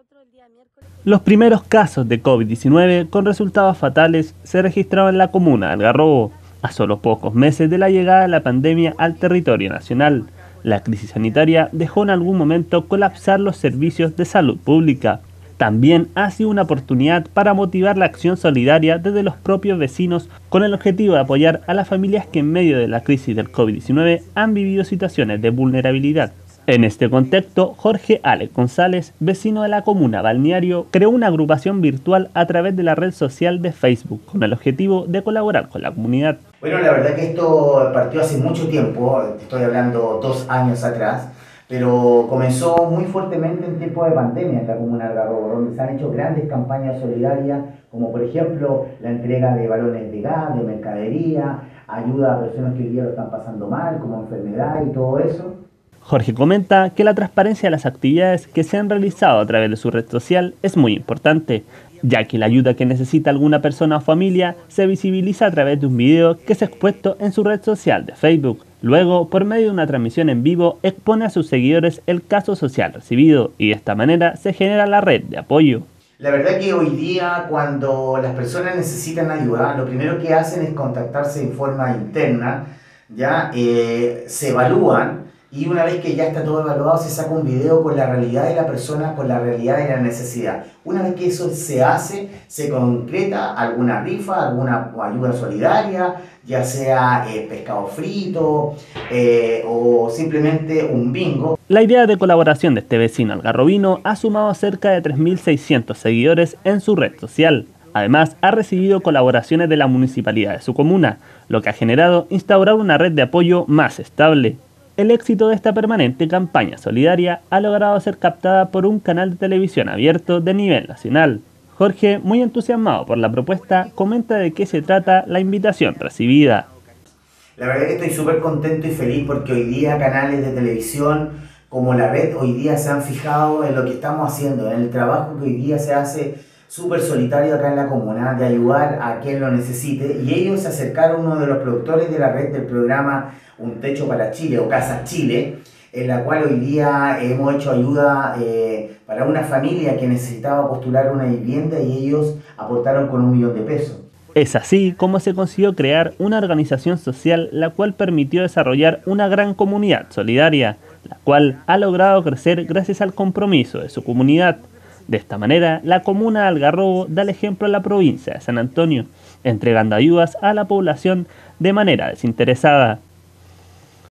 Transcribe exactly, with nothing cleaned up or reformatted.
Los primeros casos de COVID diecinueve con resultados fatales se registraron en la comuna de Algarrobo, a solo pocos meses de la llegada de la pandemia al territorio nacional. La crisis sanitaria dejó en algún momento colapsar los servicios de salud pública. También ha sido una oportunidad para motivar la acción solidaria desde los propios vecinos con el objetivo de apoyar a las familias que en medio de la crisis del COVID diecinueve han vivido situaciones de vulnerabilidad. En este contexto, Jorge Alex González, vecino de la comuna Balneario, creó una agrupación virtual a través de la red social de Facebook con el objetivo de colaborar con la comunidad. Bueno, la verdad que esto partió hace mucho tiempo, estoy hablando dos años atrás, pero comenzó muy fuertemente en tiempo de pandemia en la comuna de Algarrobo, donde se han hecho grandes campañas solidarias, como por ejemplo la entrega de balones de gas, de mercadería, ayuda a personas que hoy día lo están pasando mal, como enfermedad y todo eso. Jorge comenta que la transparencia de las actividades que se han realizado a través de su red social es muy importante, ya que la ayuda que necesita alguna persona o familia se visibiliza a través de un video que es expuesto en su red social de Facebook. Luego, por medio de una transmisión en vivo, expone a sus seguidores el caso social recibido y de esta manera se genera la red de apoyo. La verdad que hoy día cuando las personas necesitan ayuda, lo primero que hacen es contactarse en forma interna, ya eh, se evalúan. Y una vez que ya está todo evaluado, se saca un video con la realidad de la persona, con la realidad de la necesidad. Una vez que eso se hace, se concreta alguna rifa, alguna ayuda solidaria, ya sea eh, pescado frito eh, o simplemente un bingo. La idea de colaboración de este vecino algarrobino ha sumado cerca de tres mil seiscientos seguidores en su red social. Además, ha recibido colaboraciones de la municipalidad de su comuna, lo que ha generado instaurar una red de apoyo más estable. El éxito de esta permanente campaña solidaria ha logrado ser captada por un canal de televisión abierto de nivel nacional. Jorge, muy entusiasmado por la propuesta, comenta de qué se trata la invitación recibida. La verdad que estoy súper contento y feliz porque hoy día canales de televisión como la red hoy día se han fijado en lo que estamos haciendo, en el trabajo que hoy día se hace súper solitario acá en la comuna, de ayudar a quien lo necesite, y ellos se acercaron a uno de los productores de la red del programa Un Techo para Chile o Casa Chile, en la cual hoy día hemos hecho ayuda eh, para una familia que necesitaba postular una vivienda y ellos aportaron con un millón de pesos. Es así como se consiguió crear una organización social la cual permitió desarrollar una gran comunidad solidaria, la cual ha logrado crecer gracias al compromiso de su comunidad. De esta manera, la comuna de Algarrobo da el ejemplo a la provincia de San Antonio, entregando ayudas a la población de manera desinteresada.